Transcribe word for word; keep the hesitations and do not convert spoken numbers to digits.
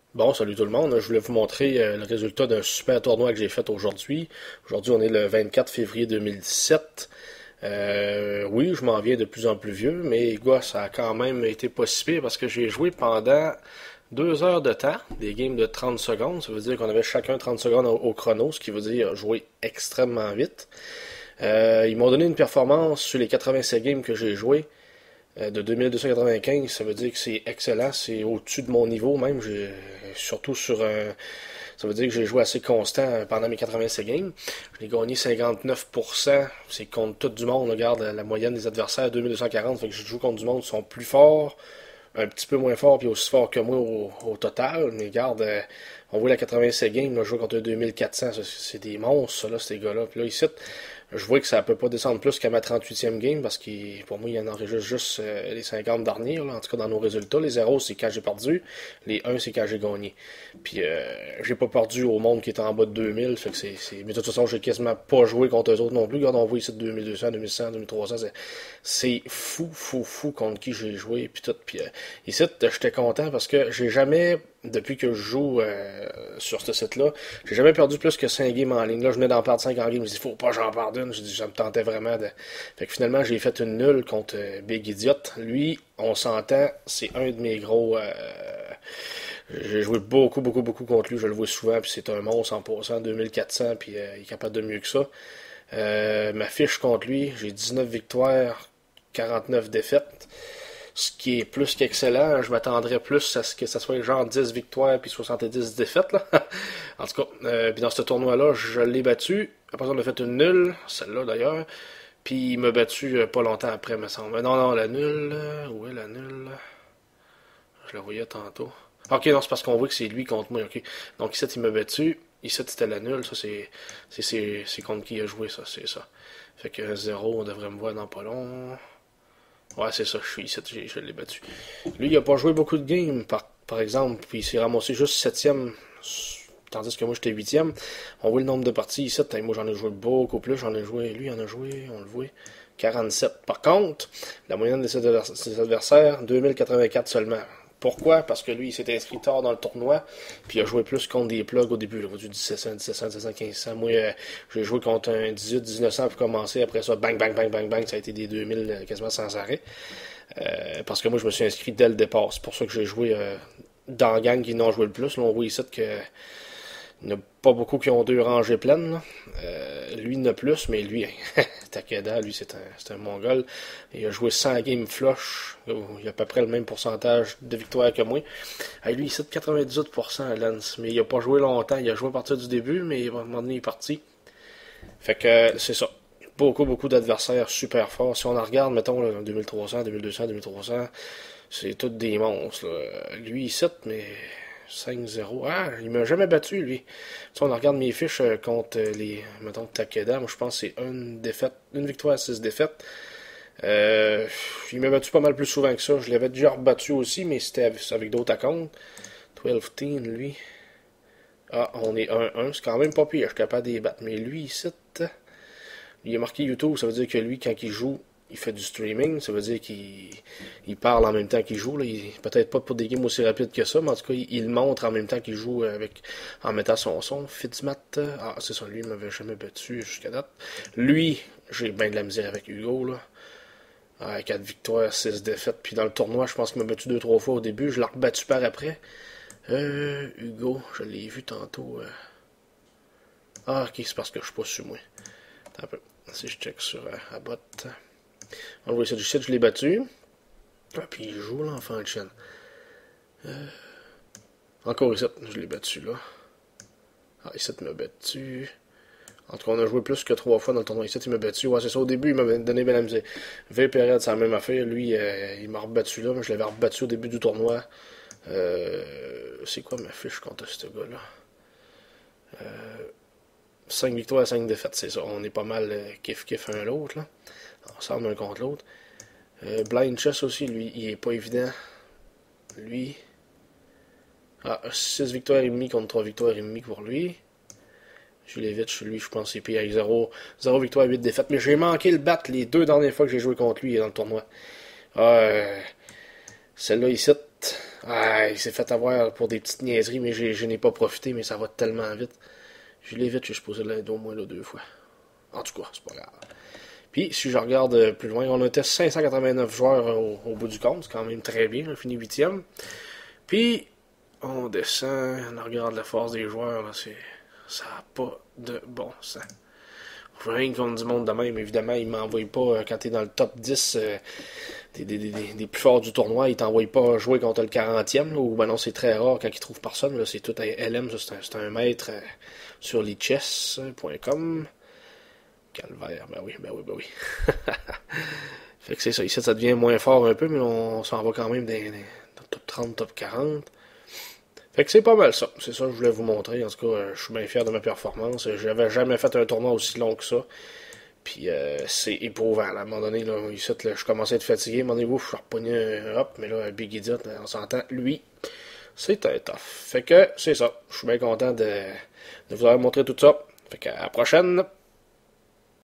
Bon, salut tout le monde. Je voulais vous montrer euh, le résultat d'un super tournoi que j'ai fait aujourd'hui. Aujourd'hui, on est le vingt-quatre février deux mille dix-sept. Euh, oui, je m'en viens de plus en plus vieux, mais gars, ça a quand même été pas si pire parce que j'ai joué pendant deux heures de temps, des games de trente secondes. Ça veut dire qu'on avait chacun trente secondes au, au chrono, ce qui veut dire jouer extrêmement vite. Euh, ils m'ont donné une performance sur les quatre-vingt-sept games que j'ai joué euh, de deux mille deux cent quatre-vingt-quinze. Ça veut dire que c'est excellent, c'est au-dessus de mon niveau même. J'ai, surtout sur un, ça veut dire que j'ai joué assez constant pendant mes quatre-vingt-sept games. Je l'ai gagné cinquante-neuf pour cent. C'est contre tout du monde. Regarde la moyenne des adversaires, deux mille deux cent quarante. Fait que je joue contre du monde qui sont plus forts, un petit peu moins forts, puis aussi forts que moi au, au total. Mais regarde, euh, on voit la quatre-vingt-sept games. Là, je joue contre deux mille quatre cents. Ça, c'est des monstres, ça, là, ces gars-là. Puis là, ici, je vois que ça peut pas descendre plus qu'à ma trente-huitième game parce que pour moi, il y en enregistre juste euh, les cinquante derniers, là, en tout cas dans nos résultats. Les zéros, c'est quand j'ai perdu. Les un, c'est quand j'ai gagné. Puis euh, j'ai pas perdu au monde qui était en bas de deux mille. Fait que c'est, c'est... Mais de toute façon, j'ai quasiment pas joué contre eux autres non plus. Regarde, on voit ici deux mille deux cents, deux mille cent, deux mille trois cents. C'est, c'est fou, fou, fou contre qui j'ai joué. Puis tout. Puis euh, ici, j'étais content parce que j'ai jamais, depuis que je joue euh, sur ce site-là, j'ai jamais perdu plus que cinq games en ligne. Là, je venais d'en perdre cinq en game. Je me dis, faut pas que j'en perde une. Je dis, ça me tentait vraiment de. Fait que finalement, j'ai fait une nulle contre euh, Big Idiot. Lui, on s'entend, c'est un de mes gros. Euh, j'ai joué beaucoup, beaucoup, beaucoup contre lui. Je le vois souvent, puis c'est un monstre en passant, deux mille quatre cents, puis euh, il est capable de mieux que ça. Euh, ma fiche contre lui, j'ai dix-neuf victoires, quarante-neuf défaites. Ce qui est plus qu'excellent. Je m'attendrais plus à ce que ça soit genre dix victoires puis soixante-dix défaites, là. En tout cas, euh, puis dans ce tournoi-là, je l'ai battu. Après ça, on a fait une nulle, celle-là d'ailleurs. Puis il m'a battu euh, pas longtemps après, me semble. Non, non, la nulle. euh, Où est la nulle? Je la voyais tantôt. Ok, non, c'est parce qu'on voit que c'est lui contre moi. Ok. Donc ici, il m'a battu. Ici, c'était la nulle. Ça, c'est, c'est, c'est, c'est contre qui il a joué, ça, c'est ça. Fait que zéro, on devrait me voir dans pas long. Ouais, c'est ça, je suis ici, je, je l'ai battu. Lui, il a pas joué beaucoup de games, par, par exemple, puis il s'est ramassé juste septième, tandis que moi, j'étais huitième. On voit le nombre de parties ici, moi, j'en ai joué beaucoup plus, j'en ai joué, lui, il en a joué, on le voit, quarante-sept. Par contre, la moyenne de ses adversaires, deux mille quatre-vingt-quatre seulement. Pourquoi? Parce que lui, il s'est inscrit tard dans le tournoi, puis il a joué plus contre des plugs au début. Là, du dix-sept cents, dix-sept cents, dix-sept cents, quinze cents. Moi, euh, j'ai joué contre un dix-huit, dix-neuf cents pour commencer. Après ça, bang, bang, bang, bang, bang, ça a été des deux mille euh, quasiment sans arrêt. Euh, parce que moi, je me suis inscrit dès le départ. C'est pour ça que j'ai joué euh, dans la gang qui n'ont joué le plus. Là, on voit ici que il n'y en a pas beaucoup qui ont deux rangées pleines. Là. Euh, lui, il en a plus, mais lui, Takeda, lui, c'est un, c'est un mongol. Il a joué cent games flush. Il a à peu près le même pourcentage de victoires que moi. Et lui, il est de quatre-vingt-dix-huit pour cent à Lens. Mais il a pas joué longtemps. Il a joué à partir du début, mais à un moment donné, il est parti. Fait que c'est ça. Beaucoup, beaucoup d'adversaires super forts. Si on en regarde, mettons, là, deux mille trois cents, deux mille deux cents, deux mille trois cents, c'est tous des monstres. Là. Lui, il cite, mais cinq zéro. Ah, il m'a jamais battu, lui. Si on regarde mes fiches euh, contre les, mettons, Takeda, moi je pense que c'est une défaite, une victoire, six défaites. Euh, il m'a battu pas mal plus souvent que ça. Je l'avais déjà rebattu aussi, mais c'était avec, avec d'autres accounts. douze teen, lui. Ah, on est un un. C'est quand même pas pire. Je suis capable de les battre. Mais lui, ici, il est marqué YouTube. Ça veut dire que lui, quand il joue, il fait du streaming, ça veut dire qu'il il parle en même temps qu'il joue. Là. Il, peut-être pas pour des games aussi rapides que ça, mais en tout cas, il, il montre en même temps qu'il joue avec, en mettant son son. Fitzmat, ah, c'est ça, lui, il m'avait jamais battu jusqu'à date. Lui, j'ai bien de la misère avec Hugo, là. Ah, quatre victoires, six défaites. Puis dans le tournoi, je pense qu'il m'a battu deux trois fois au début. Je l'ai rebattu par après. Euh, Hugo, je l'ai vu tantôt. Euh... Ah, ok, c'est parce que je suis pas sur moi. Attends un peu. Si je check sur euh, Abbott. On voit ça du site, je l'ai battu. Ah, puis il joue l'enfant de chaîne. Euh... Encore ici, je l'ai battu là. Ah, ici, il m'a battu. En tout cas, on a joué plus que trois fois dans le tournoi. Ici, il m'a battu. Ouais, c'est ça. Au début, il m'a donné bien la misère. V période, c'est la même affaire. Lui, euh, il m'a rebattu là. Mais je l'avais rebattu au début du tournoi. Euh... C'est quoi ma fiche contre ce gars-là? Euh... cinq victoires, cinq défaites, c'est ça. On est pas mal euh, kiff-kiff un l'autre, là. Ensemble, un contre l'autre. Euh, Blind Chess aussi, lui, il est pas évident. Lui. Ah, six victoires et demi contre trois victoires et demi pour lui. Julevich, lui, je pense que c'est pire avec zéro, zéro victoire, huit défaites. Mais j'ai manqué le battre les deux dernières fois que j'ai joué contre lui dans le tournoi. Ah, euh, celle-là ici, Ah, il s'est fait avoir pour des petites niaiseries, mais j'ai- je n'ai pas profité, mais ça va tellement vite. Je l'ai vite, je suis supposé l'aider au moins là, deux fois. En tout cas, c'est pas grave. Puis, si je regarde euh, plus loin, on était cinq cent quatre-vingt-neuf joueurs au, au bout du compte, c'est quand même très bien, on a fini huitième. Puis, on descend, on regarde la force des joueurs, là, c'est, ça n'a pas de bon sens. Je veux rien contre du monde de même, évidemment, ils m'envoient pas, euh, quand t'es dans le top dix euh, des, des, des, des plus forts du tournoi, ils t'envoient pas jouer contre le quarantième, là, ou ben non, c'est très rare quand ils trouvent personne, là, c'est tout à L M, ça, c'est un, c'est un maître euh, sur lichess point com. Calvaire, ben oui, ben oui, ben oui. Fait que c'est ça, ici ça devient moins fort un peu, mais on s'en va quand même dans, dans, dans top trente, top quarante. Fait que c'est pas mal ça, c'est ça que je voulais vous montrer. En tout cas, euh, je suis bien fier de ma performance. J'avais jamais fait un tournoi aussi long que ça. Puis euh, c'est éprouvant. Là. À un moment donné, là, ici, là, je commençais à être fatigué. À un moment donné, ouf, je suis repogné un hop, mais là, Big Idiot, on s'entend, lui, c'est un tough. Fait que c'est ça. Je suis bien content de, de vous avoir montré tout ça. Fait que à la prochaine.